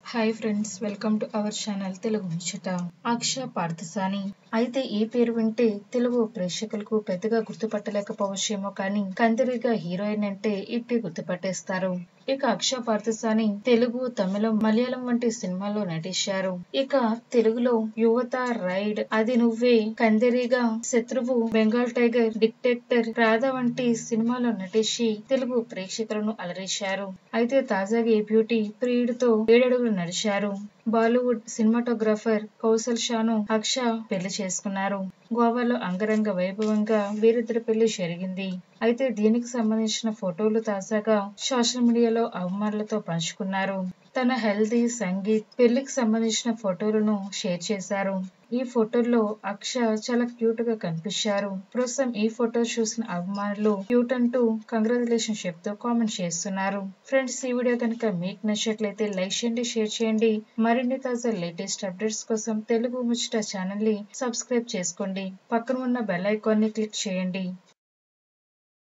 Hi friends, welcome to our channel Telugu Muchata. Aksha Pardasani. అయితే ఈ పేరు వింటే తెలుగు ప్రేక్షకులకు పెద్దగా గుర్తుపట్టలేకపోవచ్చేమో కానీ కందిరిగా హీరోయిన్ అంటే ఇట్టి గుర్తుపట్టేస్తారు. ఇక అక్ష పార్థసాని తెలుగు, తమిళం, మలయాళం వంటి సినిమాల్లో నటించారు. ఇక తెలుగులో యువత, రైడ్, అది నువ్వే, కందిరిగా, శత్రువు, బెంగాల్ టైగర్, డిక్టేటర్, రాధ వంటి సినిమాల్లో నటించి తెలుగు ప్రేక్షకులను అలరించారు. అయితే తాజాగా ఈ బ్యూటీ ప్రియుడితో 7 అడుగులు నడిచారు. బాలీవుడ్ సినిమాటోగ్రాఫర్ కౌశల్ షాను అక్ష పెళ్లి చేసుకున్నారు. గోవాలో అంగరంగ వైభవంగా వీరిద్దరి పెళ్లి జరిగింది. అయితే దీనికి సంబంధించిన ఫోటోలు తాజాగా సోషల్ మీడియాలో అభిమానులతో పంచుకున్నారు. తన హెల్దీ, సంగీత్, పెళ్లికి సంబంధించిన ఫోటోలను షేర్ చేశారు. ఈ ఫోటోల్లో అక్ష చాలా క్యూట్ గా కనిపించారు. ప్రస్తుతం ఈ ఫోటో చూసిన అభిమానులు క్యూట్ అంటూ కంగ్రాచులేషన్ చెప్తూ కామెంట్ చేస్తున్నారు. ఫ్రెండ్స్, ఈ వీడియో కనుక మీకు నచ్చినట్లయితే లైక్ చేయండి, షేర్ చేయండి. మరిన్ని తాజా లేటెస్ట్ అప్డేట్స్ కోసం తెలుగు ముచ్చట ఛానల్ ని సబ్స్క్రైబ్ చేసుకోండి. పక్కన ఉన్న బెల్ ఐకాన్ ని క్లిక్ చేయండి.